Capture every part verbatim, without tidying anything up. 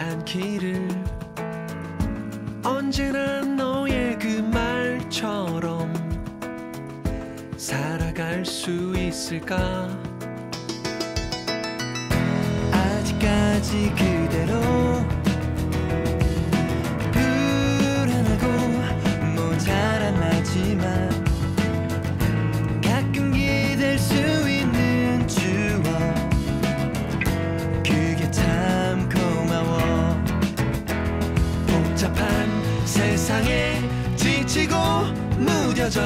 않기를. 언제나 너의 그 말처럼 살아갈 수 있을까. 아직까지 그대로 불안하고 모자란 나지만 가끔 기댈 수 있는 추억, 그게 참 고마워. 복잡한 세상에 지치고 무뎌져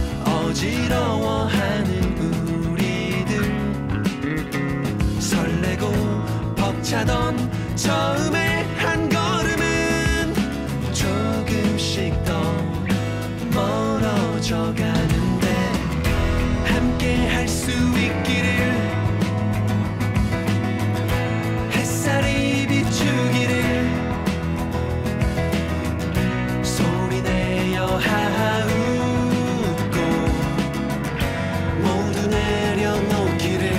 어지러워하는 우리들, 설레고 벅차던 처음의 한 걸음은 조금씩 더 멀어져 가는데, 함께 할 수 있기를, 햇살이 비추기를, 소리내어 하하웃고 모두 내려놓기를.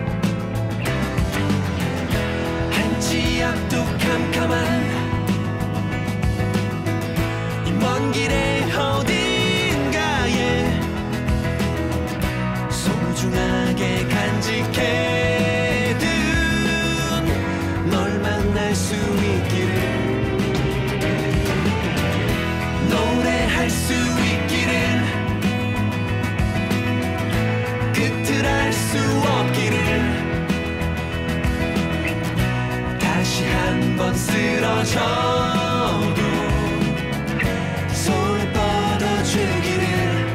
한치 앞도 캄캄한 이 먼 길의 어딘가에 소중하게 간직해둔 널 만날 수 있기를, 노래할 수 있기를, 끝을 알 수 없기를, 다시 한 번 쓰러져도 손을 뻗어주기를.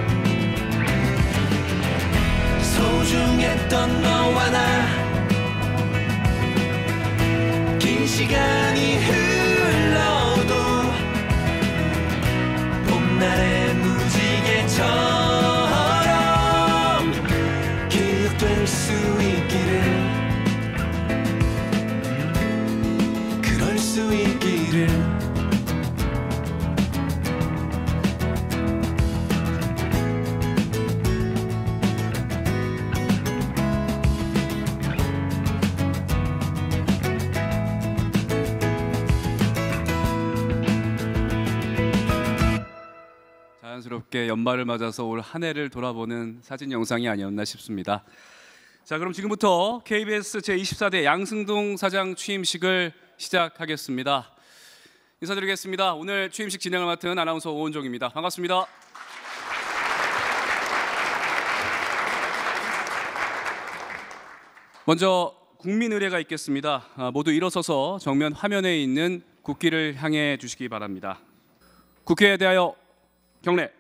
소중했던 너와 나, 긴 시간이 흘러도 봄날의 무지개처럼 기억될 수 있기를, 그럴 수 있기를. 자연스럽게 연말을 맞아서 올 한 해를 돌아보는 사진 영상이 아니었나 싶습니다. 자, 그럼 지금부터 케이비에스 제이십사 대 양승동 사장 취임식을 시작하겠습니다. 인사드리겠습니다. 오늘 취임식 진행을 맡은 아나운서 오은종입니다. 반갑습니다. 먼저 국민 의례가 있겠습니다. 모두 일어서서 정면 화면에 있는 국기를 향해 주시기 바랍니다. 국회에 대하여 경례.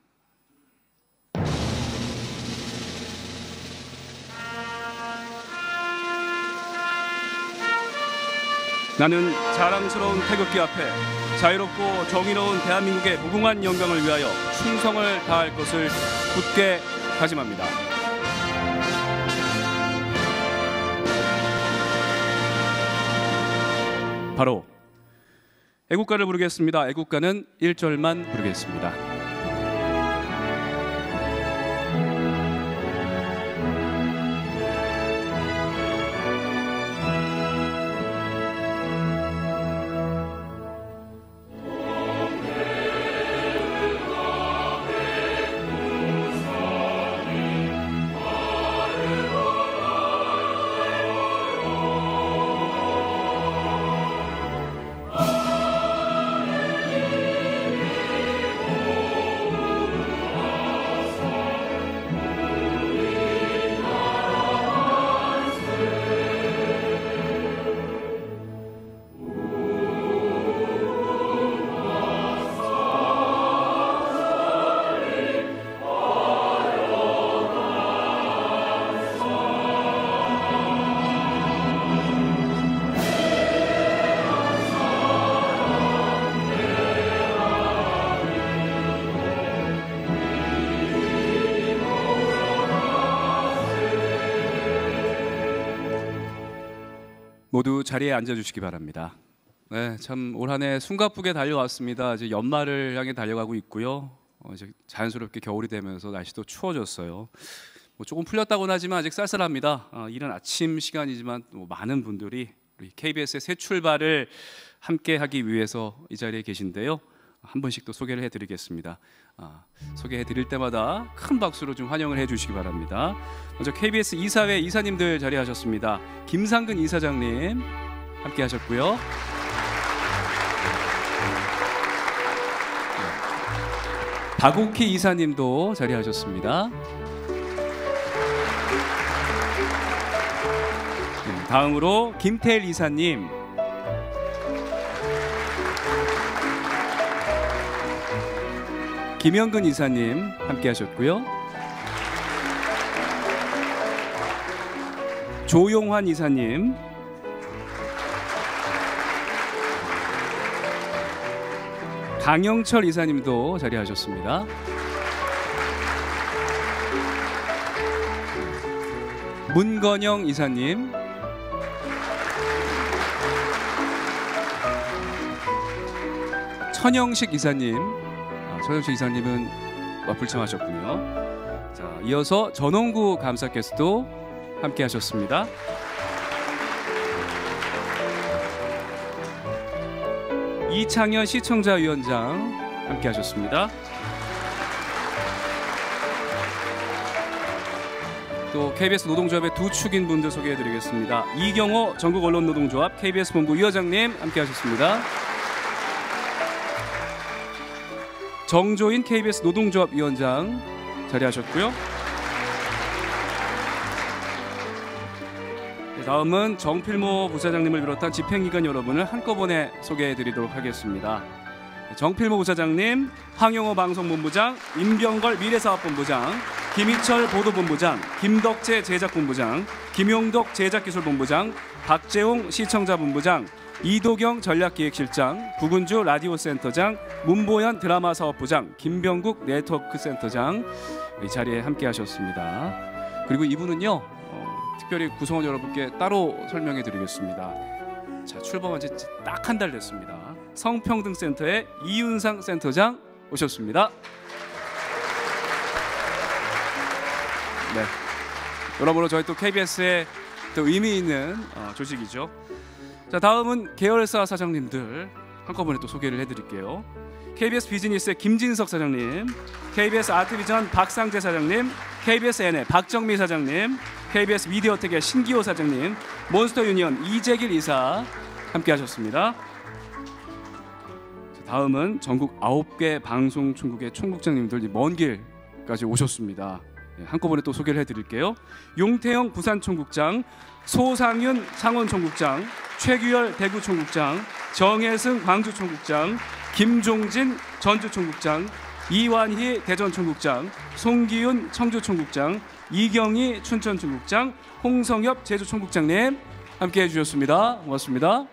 나는 자랑스러운 태극기 앞에 자유롭고 정의로운 대한민국의 무궁한 영광을 위하여 충성을 다할 것을 굳게 다짐합니다. 바로 애국가를 부르겠습니다. 애국가는 일 절만 부르겠습니다. 모두 자리에 앉아주시기 바랍니다. 네, 참 올 한 해 숨가쁘게 달려왔습니다. 이제 연말을 향해 달려가고 있고요. 어, 이제 자연스럽게 겨울이 되면서 날씨도 추워졌어요. 뭐 조금 풀렸다고는 하지만 아직 쌀쌀합니다. 어, 이른 아침 시간이지만 뭐 많은 분들이 우리 케이비에스의 새 출발을 함께하기 위해서 이 자리에 계신데요. 한 분씩 또 소개를 해드리겠습니다. 아, 소개해드릴 때마다 큰 박수로 좀 환영을 해주시기 바랍니다. 먼저 케이비에스 이사회 이사님들 자리하셨습니다. 김상근 이사장님 함께하셨고요. 박옥희 이사님도 자리하셨습니다. 다음으로 김태일 이사님, 김영근 이사님 함께하셨고요. 조용환 이사님, 강영철 이사님도 자리하셨습니다. 문건영 이사님, 천영식 이사님, 아, 천영식 이사님은 불참하셨군요. 자, 이어서 전홍구 감사께서도 함께하셨습니다. 이창현 시청자위원장 함께하셨습니다. 또 케이비에스 노동조합의 두 축인 분들 소개해드리겠습니다. 이경호 전국언론노동조합 케이비에스 본부 위원장님 함께하셨습니다. 정조인 케이비에스 노동조합 위원장 자리하셨고요. 다음은 정필모 부사장님을 비롯한 집행기관 여러분을 한꺼번에 소개해드리도록 하겠습니다. 정필모 부사장님, 황영호 방송본부장, 임병걸 미래사업본부장, 김희철 보도본부장, 김덕재 제작본부장, 김용덕 제작기술본부장, 박재홍 시청자본부장, 이도경 전략기획실장, 구군주 라디오센터장, 문보현 드라마사업부장, 김병국 네트워크센터장 이 자리에 함께하셨습니다. 그리고 이분은요 어, 특별히 구성원 여러분께 따로 설명해 드리겠습니다. 자, 출범한 지 딱 한 달 됐습니다. 성평등센터의 이윤상 센터장 오셨습니다. 네, 여러모로 저희 또 케이비에스의 또 의미 있는 어, 조직이죠. 자, 다음은 계열사 사장님들 한꺼번에 또 소개를 해드릴게요. 케이비에스 비즈니스의 김진석 사장님, 케이비에스 아트비전 박상재 사장님, 케이비에스 엔의 박정미 사장님, 케이비에스 미디어텍의 신기호 사장님, 몬스터 유니언 이재길 이사 함께하셨습니다. 다음은 전국 아홉 개 방송 총국의 총국장님들 먼 길까지 오셨습니다. 한꺼번에 또 소개를 해드릴게요. 용태영 부산 총국장, 소상윤 창원 총국장, 최규열 대구 총국장, 정혜승 광주 총국장, 김종진 전주 총국장, 이완희 대전 총국장, 송기윤 청주 총국장, 이경희 춘천 총국장, 홍성엽 제주 총국장님 함께해 주셨습니다. 고맙습니다.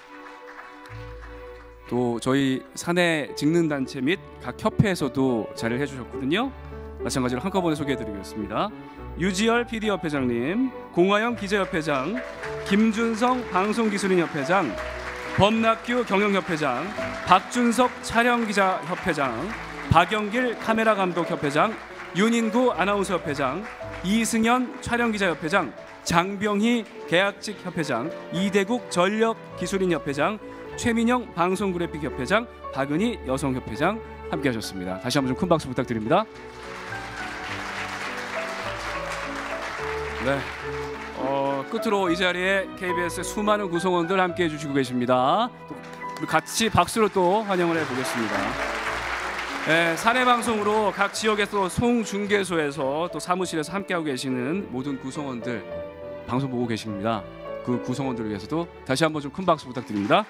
또 저희 사내 직능단체 및 각 협회에서도 자리를 해주셨거든요. 마찬가지로 한꺼번에 소개해드리겠습니다. 유지열 피디협회장님, 공화영 기자협회장, 김준성 방송기술인협회장, 범낙규 경영협회장, 박준석 촬영기자협회장, 박영길 카메라감독협회장, 윤인구 아나운서협회장, 이승현 촬영기자협회장, 장병희 계약직협회장, 이대국 전력기술인협회장, 최민영 방송그래픽협회장, 박은희 여성협회장 함께하셨습니다. 다시 한번 좀 큰 박수 부탁드립니다. 네, 어, 끝으로 이 자리에 케이비에스의 수많은 구성원들 함께해 주시고 계십니다. 우리 같이 박수로 또 환영을 해보겠습니다. 네, 사내 방송으로 각 지역에서 송중계소에서 또 사무실에서 함께하고 계시는 모든 구성원들 방송 보고 계십니다. 그 구성원들을 위해서도 다시 한번 좀 큰 박수 부탁드립니다.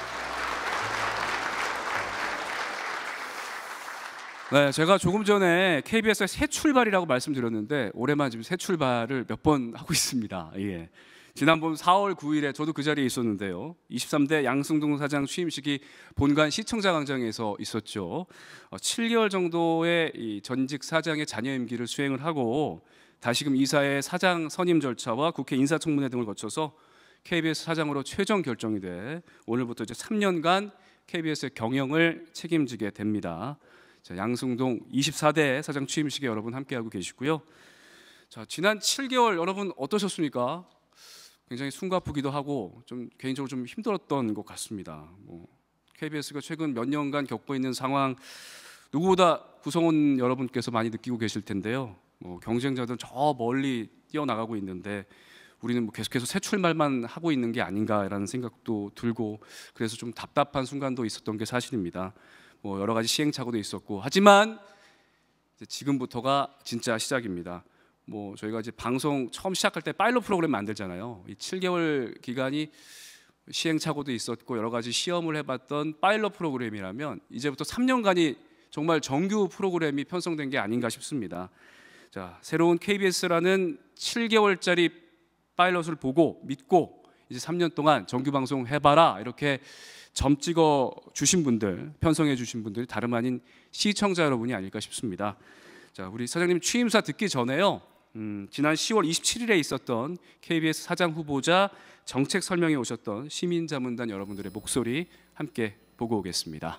네, 제가 조금 전에 케이비에스의 새 출발이라고 말씀드렸는데 올해만 지금 새 출발을 몇 번 하고 있습니다. 예. 지난번 사월 구일에 저도 그 자리에 있었는데요. 이십삼 대 양승동 사장 취임식이 본관 시청자광장에서 있었죠. 어, 칠 개월 정도의 이 전직 사장의 자녀 임기를 수행을 하고 다시금 이사의 사장 선임 절차와 국회 인사청문회 등을 거쳐서 케이비에스 사장으로 최종 결정이 돼 오늘부터 이제 삼 년간 케이비에스의 경영을 책임지게 됩니다. 자, 양승동 이십사 대 사장 취임식에 여러분 함께하고 계시고요. 자, 지난 칠 개월 여러분 어떠셨습니까? 굉장히 숨가쁘기도 하고 좀 개인적으로 좀 힘들었던 것 같습니다. 뭐 케이비에스가 최근 몇 년간 겪고 있는 상황 누구보다 구성원 여러분께서 많이 느끼고 계실 텐데요. 뭐 경쟁자들은 저 멀리 뛰어나가고 있는데 우리는 뭐 계속해서 새 출발만 하고 있는 게 아닌가라는 생각도 들고 그래서 좀 답답한 순간도 있었던 게 사실입니다. 뭐 여러 가지 시행착오도 있었고 하지만 이제 지금부터가 진짜 시작입니다. 뭐 저희가 이제 방송 처음 시작할 때 파일럿 프로그램 만들잖아요. 이 칠 개월 기간이 시행착오도 있었고 여러 가지 시험을 해봤던 파일럿 프로그램이라면 이제부터 삼 년간이 정말 정규 프로그램이 편성된 게 아닌가 싶습니다. 자, 새로운 케이비에스라는 칠 개월짜리 파일럿을 보고 믿고 이제 삼 년 동안 정규 방송 해봐라 이렇게 점 찍어 주신 분들, 편성해 주신 분들이 다름 아닌 시청자 여러분이 아닐까 싶습니다. 자, 우리 사장님 취임사 듣기 전에요. 음, 지난 시월 이십칠일에 있었던 케이비에스 사장 후보자 정책 설명에 오셨던 시민자문단 여러분들의 목소리 함께 보고 오겠습니다.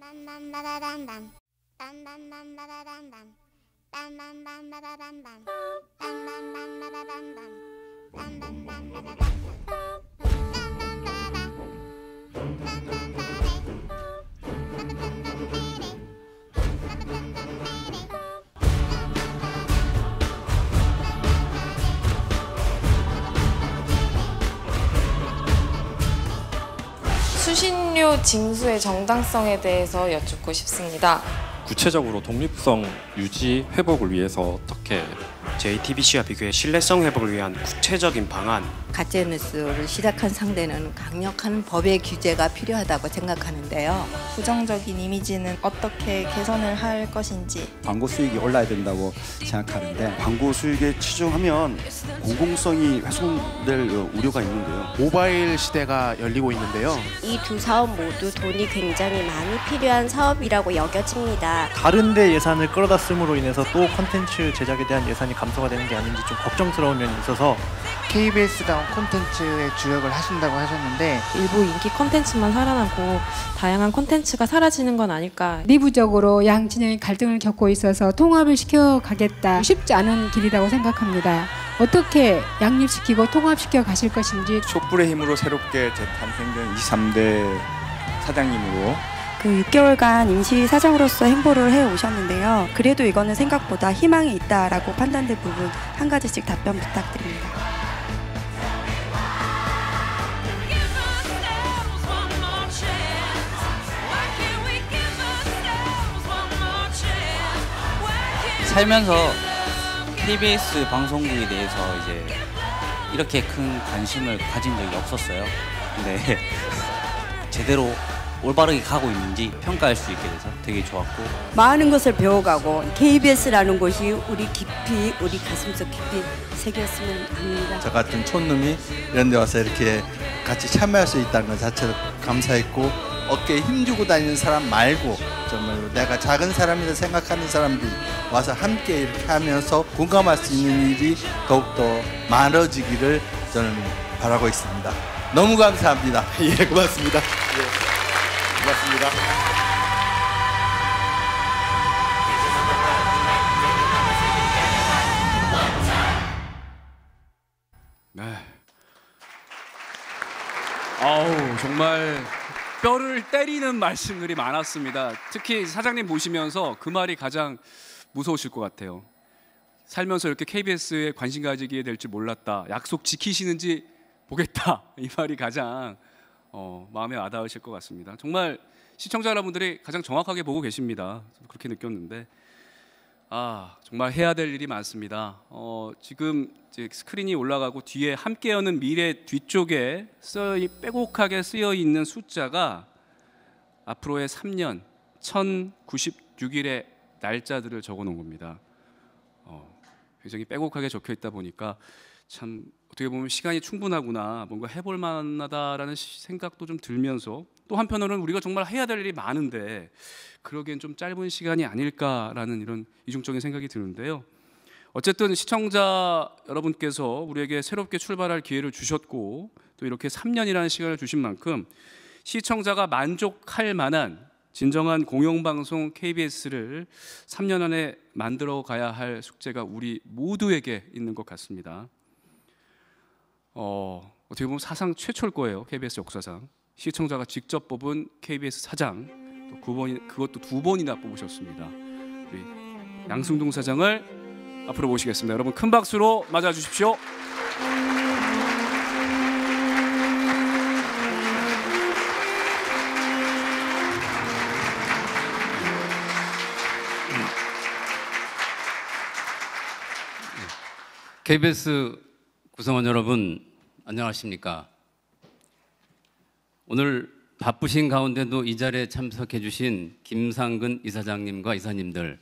수신료 징수의 정당성에 대해서 여쭙고 싶습니다. 구체적으로 독립성 유지 회복을 위해서 어떻게 제이티비씨와 비교해 신뢰성 회복을 위한 구체적인 방안, 가짜뉴스를 시작한 상대는 강력한 법의 규제가 필요하다고 생각하는데요. 부정적인 이미지는 어떻게 개선을 할 것인지. 광고 수익이 올라야 된다고 생각하는데 광고 수익에 치중하면 공공성이 훼손될 우려가 있는데요. 모바일 시대가 열리고 있는데요. 이 두 사업 모두 돈이 굉장히 많이 필요한 사업이라고 여겨집니다. 다른 데 예산을 끌어다 씀으로 인해서 또 콘텐츠 제작에 대한 예산이 감소가 되는 게 아닌지 좀 걱정스러운 면이 있어서 케이비에스다운 콘텐츠의 주역을 하신다고 하셨는데 일부 인기 콘텐츠만 살아나고 다양한 콘텐츠가 사라지는 건 아닐까. 내부적으로 양 진영이 갈등을 겪고 있어서 통합을 시켜가겠다 쉽지 않은 길이라고 생각합니다. 어떻게 양립시키고 통합시켜 가실 것인지. 촛불의 힘으로 새롭게 재탄생된 이십삼 대 사장님으로 그 육 개월간 임시 사장으로서 행보를 해오셨는데요. 그래도 이거는 생각보다 희망이 있다라고 판단된 부분 한 가지씩 답변 부탁드립니다. 살면서 케이비에스 방송국에 대해서 이제 이렇게 큰 관심을 가진 적이 없었어요. 근데 제대로 올바르게 가고 있는지 평가할 수 있게 돼서 되게 좋았고, 많은 것을 배워가고 케이비에스라는 곳이 우리 깊이 우리 가슴속 깊이 새겼으면 합니다. 저 같은 촌놈이 이런 데 와서 이렇게 같이 참여할 수 있다는 것 자체도 감사했고, 어깨에 힘주고 다니는 사람 말고 정말 내가 작은 사람이라 생각하는 사람들이 와서 함께 이렇게 하면서 공감할 수 있는 일이 더욱더 많아지기를 저는 바라고 있습니다. 너무 감사합니다. 예, 고맙습니다. 예. 고맙습니다. 네. 아우, 정말 뼈를 때리는 말씀들이 많았습니다. 특히 사장님 보시면서 그 말이 가장 무서우실 것 같아요. 살면서 이렇게 케이비에스에 관심 가지게 될 줄 몰랐다. 약속 지키시는지 보겠다. 이 말이 가장 어, 마음에 와닿으실 것 같습니다. 정말 시청자 여러분들이 가장 정확하게 보고 계십니다. 그렇게 느꼈는데, 아, 정말 해야 될 일이 많습니다. 어, 지금 이제 스크린이 올라가고 뒤에 함께 여는 미래 뒤쪽에 쓰여, 빼곡하게 쓰여 있는 숫자가 앞으로의 삼 년 천구십육 일의 날짜들을 적어 놓은 겁니다. 어, 굉장히 빼곡하게 적혀 있다 보니까 참 어떻게 보면 시간이 충분하구나, 뭔가 해볼 만하다라는 생각도 좀 들면서, 또 한편으로는 우리가 정말 해야 될 일이 많은데 그러기엔 좀 짧은 시간이 아닐까라는 이런 이중적인 생각이 드는데요. 어쨌든 시청자 여러분께서 우리에게 새롭게 출발할 기회를 주셨고, 또 이렇게 삼 년이라는 시간을 주신 만큼 시청자가 만족할 만한 진정한 공영방송 케이비에스를 삼 년 안에 만들어 가야 할 숙제가 우리 모두에게 있는 것 같습니다. 어, 어떻게 보면 사상 최초일 거예요. 케이비에스 역사상 시청자가 직접 뽑은 케이비에스 사장, 또 두 번, 그것도 두 번이나 뽑으셨습니다. 우리 양승동 사장을 앞으로 모시겠습니다. 여러분 큰 박수로 맞아주십시오. 케이비에스 구성원 여러분 안녕하십니까? 오늘 바쁘신 가운데도 이 자리에 참석해 주신 김상근 이사장님과 이사님들,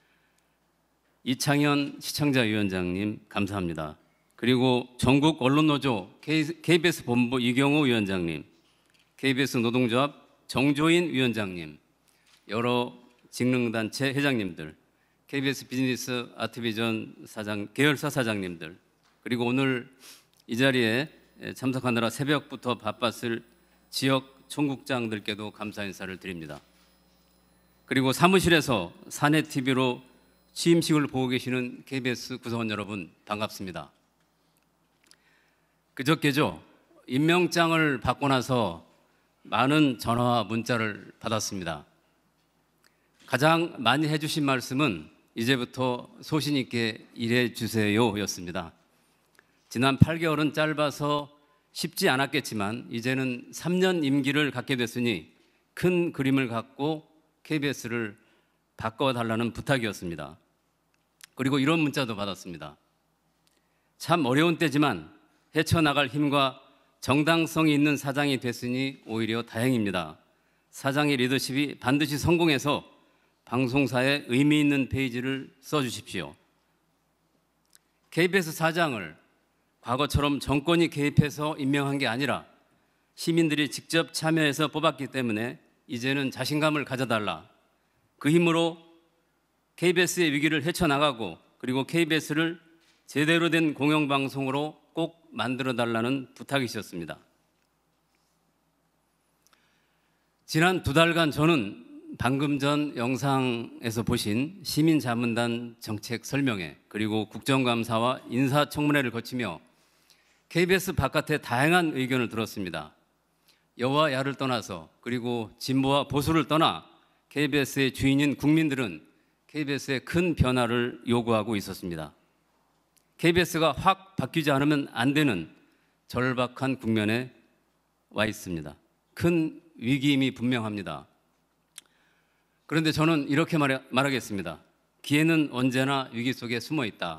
이창현 시청자위원장님 감사합니다. 그리고 전국 언론노조 케이비에스 본부 이경호 위원장님, 케이비에스 노동조합 정조인 위원장님, 여러 직능단체 회장님들, 케이비에스 비즈니스 아트비전 사장, 계열사 사장님들, 그리고 오늘 이 자리에 참석하느라 새벽부터 바빴을 지역 총국장들께도 감사 인사를 드립니다. 그리고 사무실에서 사내티비로 취임식을 보고 계시는 케이비에스 구성원 여러분 반갑습니다. 그저께죠, 임명장을 받고 나서 많은 전화와 문자를 받았습니다. 가장 많이 해주신 말씀은 이제부터 소신 있게 일해 주세요 였습니다. 지난 팔 개월은 짧아서 쉽지 않았겠지만 이제는 삼 년 임기를 갖게 됐으니 큰 그림을 갖고 케이비에스를 바꿔달라는 부탁이었습니다. 그리고 이런 문자도 받았습니다. 참 어려운 때지만 헤쳐나갈 힘과 정당성이 있는 사장이 됐으니 오히려 다행입니다. 사장의 리더십이 반드시 성공해서 방송사에 의미 있는 페이지를 써주십시오. 케이비에스 사장을 과거처럼 정권이 개입해서 임명한 게 아니라 시민들이 직접 참여해서 뽑았기 때문에 이제는 자신감을 가져달라. 그 힘으로 케이비에스의 위기를 헤쳐나가고 그리고 케이비에스를 제대로 된 공영방송으로 꼭 만들어달라는 부탁이셨습니다. 지난 두 달간 저는 방금 전 영상에서 보신 시민자문단 정책 설명회, 그리고 국정감사와 인사청문회를 거치며 케이비에스 바깥에 다양한 의견을 들었습니다. 여와 야를 떠나서, 그리고 진보와 보수를 떠나 케이비에스의 주인인 국민들은 케이비에스에 큰 변화를 요구하고 있었습니다. 케이비에스가 확 바뀌지 않으면 안 되는 절박한 국면에 와 있습니다. 큰 위기임이 분명합니다. 그런데 저는 이렇게 말하, 말하겠습니다. 기회는 언제나 위기 속에 숨어 있다.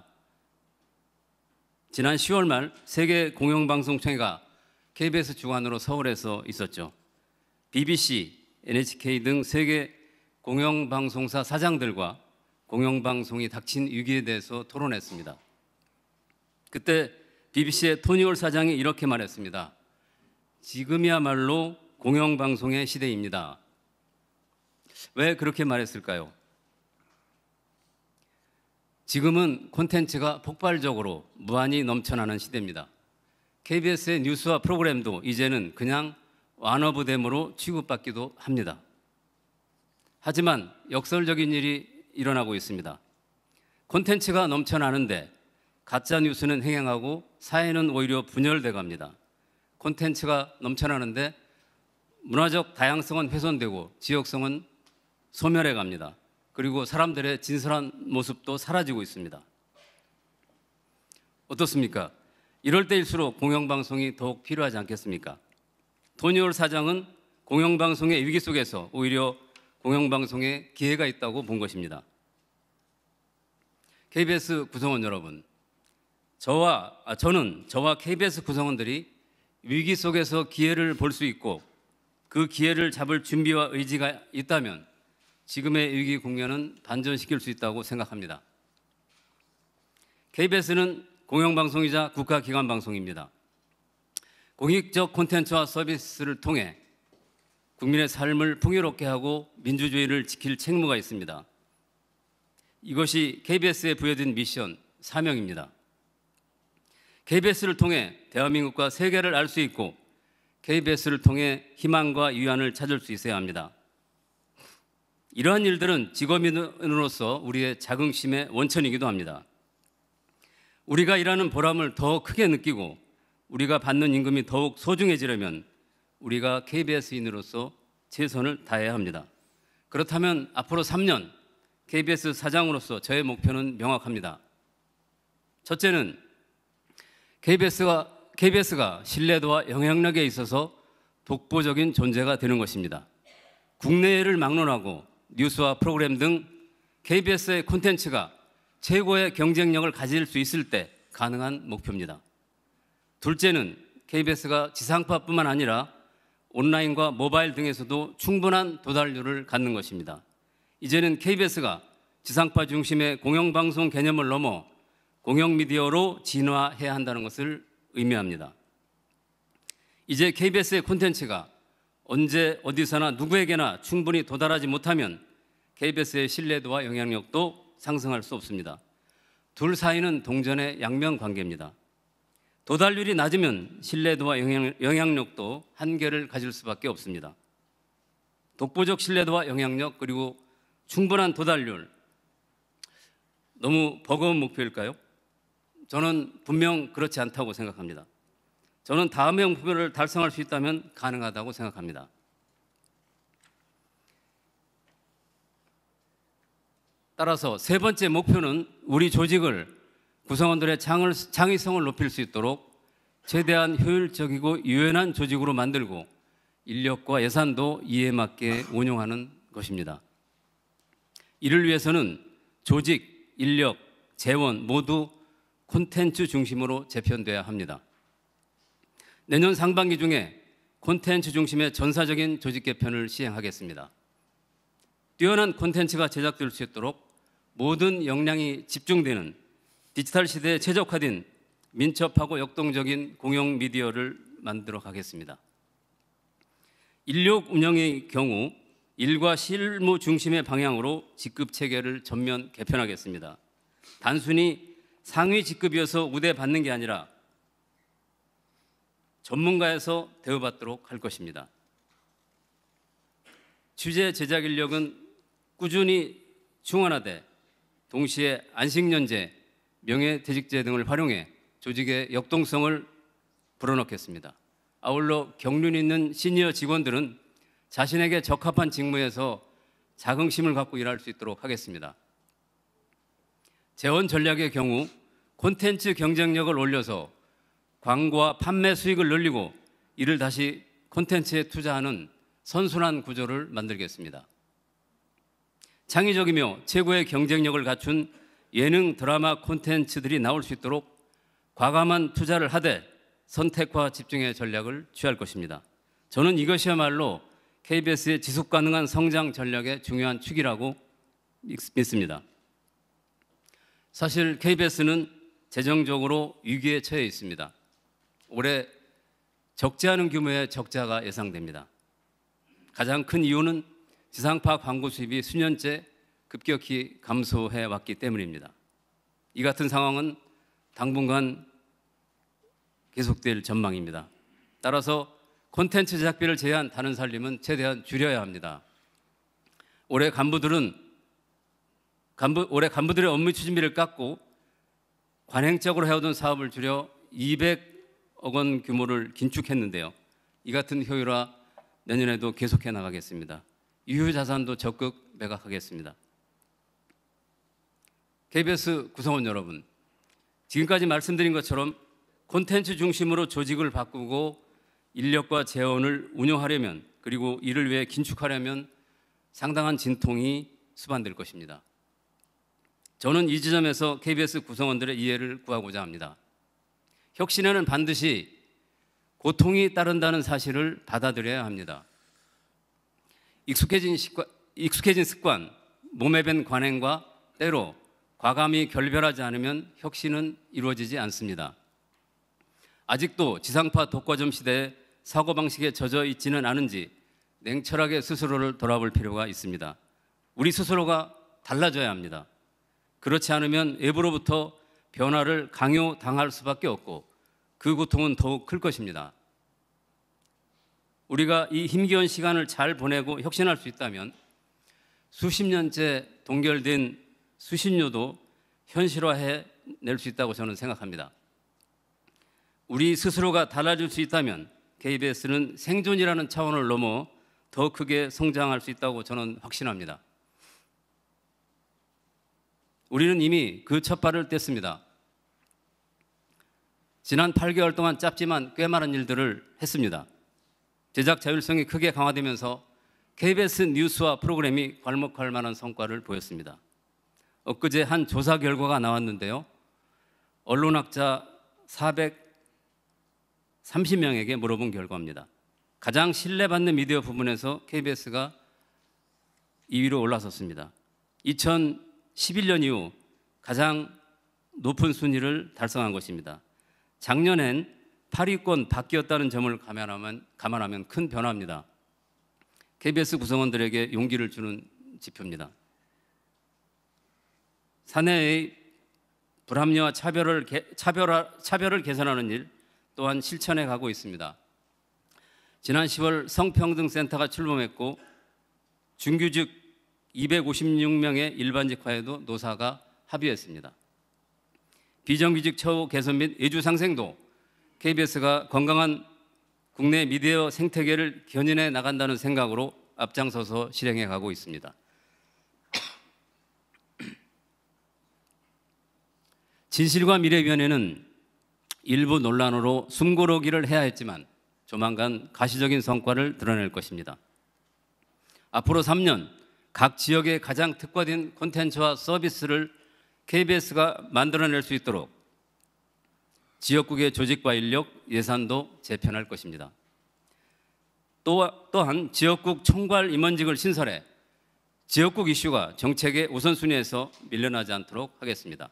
지난 시월 말 세계 공영방송총회가 케이비에스 주관으로 서울에서 있었죠. 비비씨, 엔에이치케이 등 세계 공영방송사 사장들과 공영방송이 닥친 위기에 대해서 토론했습니다. 그때 비비씨의 토니홀 사장이 이렇게 말했습니다. 지금이야말로 공영방송의 시대입니다. 왜 그렇게 말했을까요? 지금은 콘텐츠가 폭발적으로 무한히 넘쳐나는 시대입니다. 케이비에스의 뉴스와 프로그램도 이제는 그냥 완어부댐으로 취급받기도 합니다. 하지만 역설적인 일이 일어나고 있습니다. 콘텐츠가 넘쳐나는데 가짜 뉴스는 횡행하고 사회는 오히려 분열돼 갑니다. 콘텐츠가 넘쳐나는데 문화적 다양성은 훼손되고 지역성은 소멸해 갑니다. 그리고 사람들의 진솔한 모습도 사라지고 있습니다. 어떻습니까? 이럴 때일수록 공영방송이 더욱 필요하지 않겠습니까? 토니홀 사장은 공영방송의 위기 속에서 오히려 공영방송에 기회가 있다고 본 것입니다. 케이비에스 구성원 여러분, 저와, 아, 저는 저와 케이비에스 구성원들이 위기 속에서 기회를 볼 수 있고 그 기회를 잡을 준비와 의지가 있다면 지금의 위기 국면은 반전시킬 수 있다고 생각합니다. 케이비에스는 공영방송이자 국가기관방송입니다. 공익적 콘텐츠와 서비스를 통해 국민의 삶을 풍요롭게 하고 민주주의를 지킬 책무가 있습니다. 이것이 케이비에스에 부여된 미션, 사명입니다. 케이비에스를 통해 대한민국과 세계를 알 수 있고 케이비에스를 통해 희망과 위안을 찾을 수 있어야 합니다. 이러한 일들은 직업인으로서 우리의 자긍심의 원천이기도 합니다. 우리가 일하는 보람을 더 크게 느끼고 우리가 받는 임금이 더욱 소중해지려면 우리가 케이비에스인으로서 최선을 다해야 합니다. 그렇다면 앞으로 삼 년 케이비에스 사장으로서 저의 목표는 명확합니다. 첫째는 케이비에스가, 케이비에스가 신뢰도와 영향력에 있어서 독보적인 존재가 되는 것입니다. 국내를 막론하고 뉴스와 프로그램 등 케이비에스의 콘텐츠가 최고의 경쟁력을 가질 수 있을 때 가능한 목표입니다. 둘째는 케이비에스가 지상파뿐만 아니라 온라인과 모바일 등에서도 충분한 도달률을 갖는 것입니다. 이제는 케이비에스가 지상파 중심의 공영방송 개념을 넘어 공영미디어로 진화해야 한다는 것을 의미합니다. 이제 케이비에스의 콘텐츠가 언제 어디서나 누구에게나 충분히 도달하지 못하면 케이비에스의 신뢰도와 영향력도 상승할 수 없습니다. 둘 사이는 동전의 양면 관계입니다. 도달률이 낮으면 신뢰도와 영향, 영향력도 한계를 가질 수밖에 없습니다. 독보적 신뢰도와 영향력 그리고 충분한 도달률, 너무 버거운 목표일까요? 저는 분명 그렇지 않다고 생각합니다. 저는 다음의 목표를 달성할 수 있다면 가능하다고 생각합니다. 따라서 세 번째 목표는 우리 조직을 구성원들의 창을, 창의성을 높일 수 있도록 최대한 효율적이고 유연한 조직으로 만들고 인력과 예산도 이에 맞게 운용하는 것입니다. 이를 위해서는 조직, 인력, 재원 모두 콘텐츠 중심으로 재편돼야 합니다. 내년 상반기 중에 콘텐츠 중심의 전사적인 조직 개편을 시행하겠습니다. 뛰어난 콘텐츠가 제작될 수 있도록 모든 역량이 집중되는 디지털 시대에 최적화된 민첩하고 역동적인 공영 미디어를 만들어 가겠습니다. 인력 운영의 경우 일과 실무 중심의 방향으로 직급 체계를 전면 개편하겠습니다. 단순히 상위 직급이어서 우대받는 게 아니라 전문가에서 대우받도록 할 것입니다. 취재 제작 인력은 꾸준히 충원하되 동시에 안식년제, 명예퇴직제 등을 활용해 조직의 역동성을 불어넣겠습니다. 아울러 경륜 있는 시니어 직원들은 자신에게 적합한 직무에서 자긍심을 갖고 일할 수 있도록 하겠습니다. 재원 전략의 경우 콘텐츠 경쟁력을 올려서 광고와 판매 수익을 늘리고 이를 다시 콘텐츠에 투자하는 선순환 구조를 만들겠습니다. 창의적이며 최고의 경쟁력을 갖춘 예능 드라마 콘텐츠들이 나올 수 있도록 과감한 투자를 하되 선택과 집중의 전략을 취할 것입니다. 저는 이것이야말로 케이비에스의 지속 가능한 성장 전략의 중요한 축이라고 믿습니다. 사실 케이비에스는 재정적으로 위기에 처해 있습니다. 올해 적지 않은 규모의 적자가 예상됩니다. 가장 큰 이유는 지상파 광고 수입이 수년째 급격히 감소해 왔기 때문입니다. 이 같은 상황은 당분간 계속될 전망입니다. 따라서 콘텐츠 제작비를 제한 다른 살림은 최대한 줄여야 합니다. 올해 간부들은 간부, 올해 간부들의 업무 추진비를 깎고 관행적으로 해오던 사업을 줄여 이백억 원 규모를 긴축했는데요. 이 같은 효율화 내년에도 계속해 나가겠습니다. 유휴 자산도 적극 매각하겠습니다. 케이비에스 구성원 여러분, 지금까지 말씀드린 것처럼 콘텐츠 중심으로 조직을 바꾸고 인력과 재원을 운영하려면 그리고 이를 위해 긴축하려면 상당한 진통이 수반될 것입니다. 저는 이 지점에서 케이비에스 구성원들의 이해를 구하고자 합니다. 혁신에는 반드시 고통이 따른다는 사실을 받아들여야 합니다. 익숙해진, 식관, 익숙해진 습관, 몸에 밴 관행과 때로 과감히 결별하지 않으면 혁신은 이루어지지 않습니다. 아직도 지상파 독과점 시대에 사고방식에 젖어 있지는 않은지 냉철하게 스스로를 돌아볼 필요가 있습니다. 우리 스스로가 달라져야 합니다. 그렇지 않으면 외부로부터 변화를 강요당할 수밖에 없고 그 고통은 더욱 클 것입니다. 우리가 이 힘겨운 시간을 잘 보내고 혁신할 수 있다면 수십 년째 동결된 수신료도 현실화해 낼 수 있다고 저는 생각합니다. 우리 스스로가 달라질 수 있다면 케이비에스는 생존이라는 차원을 넘어 더 크게 성장할 수 있다고 저는 확신합니다. 우리는 이미 그 첫 발을 뗐습니다. 지난 팔 개월 동안 짧지만 꽤 많은 일들을 했습니다. 제작 자율성이 크게 강화되면서 케이비에스 뉴스와 프로그램이 괄목할 만한 성과를 보였습니다. 엊그제 한 조사 결과가 나왔는데요. 언론학자 사백삼십 명에게 물어본 결과입니다. 가장 신뢰받는 미디어 부분에서 케이비에스가 이 위로 올라섰습니다. 이천십일 년 이후 가장 높은 순위를 달성한 것입니다. 작년엔 팔 위권 바뀌었다는 점을 감안하면, 감안하면 큰 변화입니다. 케이비에스 구성원들에게 용기를 주는 지표입니다. 사내의 불합리와 차별을, 개, 차별화, 차별을 개선하는 일 또한 실천해 가고 있습니다. 지난 시월 성평등센터가 출범했고 준규직 이백오십육 명의 일반직화에도 노사가 합의했습니다. 비정규직 처우 개선 및 외주 상생도 케이비에스가 건강한 국내 미디어 생태계를 견인해 나간다는 생각으로 앞장서서 실행해 가고 있습니다. 진실과 미래위원회는 일부 논란으로 숨고르기를 해야 했지만 조만간 가시적인 성과를 드러낼 것입니다. 앞으로 삼 년 각 지역의 가장 특화된 콘텐츠와 서비스를 케이비에스가 만들어낼 수 있도록 지역국의 조직과 인력, 예산도 재편할 것입니다. 또, 또한 지역국 총괄 임원직을 신설해 지역국 이슈가 정책의 우선순위에서 밀려나지 않도록 하겠습니다.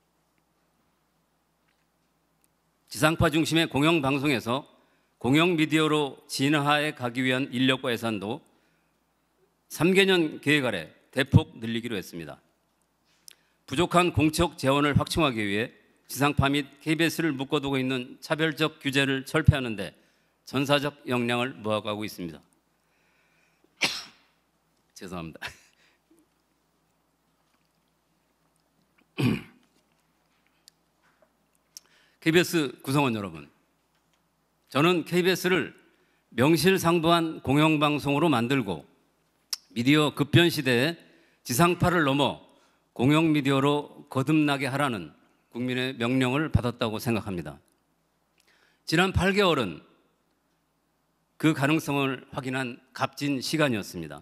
지상파 중심의 공영방송에서 공영미디어로 진화해 가기 위한 인력과 예산도 삼 개년 계획 아래 대폭 늘리기로 했습니다. 부족한 공적 재원을 확충하기 위해 지상파 및 케이비에스를 묶어두고 있는 차별적 규제를 철폐하는 데 전사적 역량을 모아가고 있습니다. 죄송합니다. 케이비에스 구성원 여러분, 저는 케이비에스를 명실상부한 공영방송으로 만들고 미디어 급변 시대에 지상파를 넘어 공영미디어로 거듭나게 하라는 국민의 명령을 받았다고 생각합니다. 지난 팔 개월은 그 가능성을 확인한 값진 시간이었습니다.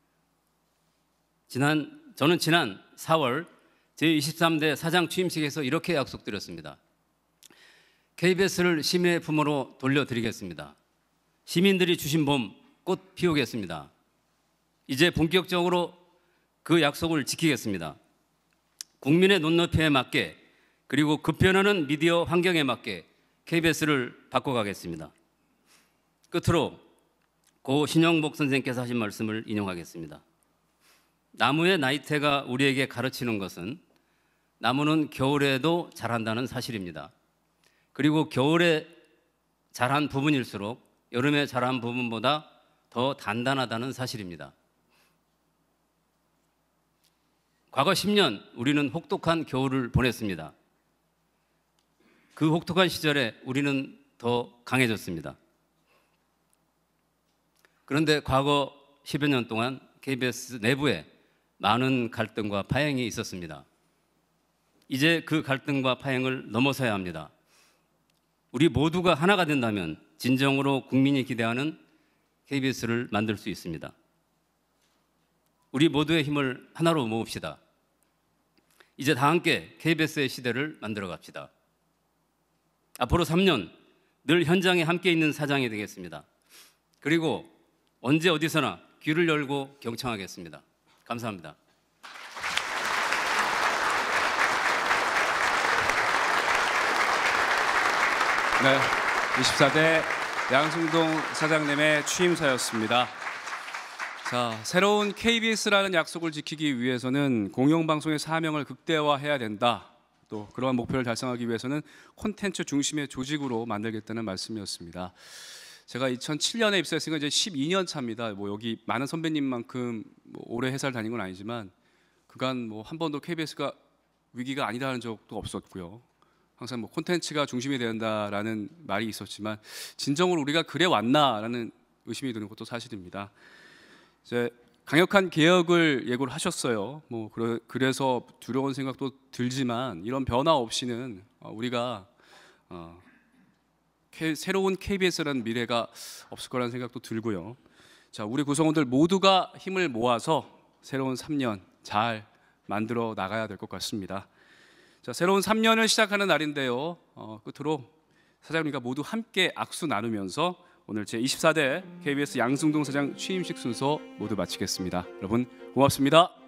지난, 저는 지난 사월 제이십삼 대 사장 취임식에서 이렇게 약속드렸습니다. 케이비에스를 시민의 품으로 돌려드리겠습니다. 시민들이 주신 봄 꽃 피우겠습니다. 이제 본격적으로 그 약속을 지키겠습니다. 국민의 눈높이에 맞게 그리고 급변하는 미디어 환경에 맞게 케이비에스를 바꿔가겠습니다. 끝으로 고 신영복 선생님께서 하신 말씀을 인용하겠습니다. 나무의 나이테가 우리에게 가르치는 것은 나무는 겨울에도 자란다는 사실입니다. 그리고 겨울에 자란 부분일수록 여름에 자란 부분보다 더 단단하다는 사실입니다. 과거 십 년 우리는 혹독한 겨울을 보냈습니다. 그 혹독한 시절에 우리는 더 강해졌습니다. 그런데 과거 십여 년 동안 케이비에스 내부에 많은 갈등과 파행이 있었습니다. 이제 그 갈등과 파행을 넘어서야 합니다. 우리 모두가 하나가 된다면 진정으로 국민이 기대하는 케이비에스를 만들 수 있습니다. 우리 모두의 힘을 하나로 모읍시다. 이제 다 함께 케이비에스의 시대를 만들어 갑시다. 앞으로 삼 년 늘 현장에 함께 있는 사장이 되겠습니다. 그리고 언제 어디서나 귀를 열고 경청하겠습니다. 감사합니다. 네, 이십사 대 양승동 사장님의 취임사였습니다. 자, 새로운 케이비에스라는 약속을 지키기 위해서는 공영방송의 사명을 극대화해야 된다. 또 그러한 목표를 달성하기 위해서는 콘텐츠 중심의 조직으로 만들겠다는 말씀이었습니다. 제가 이천칠 년에 입사했으니까 이제 십이 년 차입니다. 뭐 여기 많은 선배님만큼 뭐 오래 회사를 다닌 건 아니지만 그간 뭐 한 번도 케이비에스가 위기가 아니라는 적도 없었고요. 항상 뭐 콘텐츠가 중심이 된다라는 말이 있었지만 진정으로 우리가 그래 왔나라는 의심이 드는 것도 사실입니다. 이제 강력한 개혁을 예고를 하셨어요. 뭐 그래, 그래서 두려운 생각도 들지만 이런 변화 없이는 우리가 어, K, 새로운 케이비에스라는 미래가 없을 거라는 생각도 들고요. 자, 우리 구성원들 모두가 힘을 모아서 새로운 삼 년 잘 만들어 나가야 될 것 같습니다. 자, 새로운 삼 년을 시작하는 날인데요. 어, 끝으로 사장님과 모두 함께 악수 나누면서 오늘 제이십사 대 케이비에스 양승동 사장 취임식 순서 모두 마치겠습니다. 여러분 고맙습니다.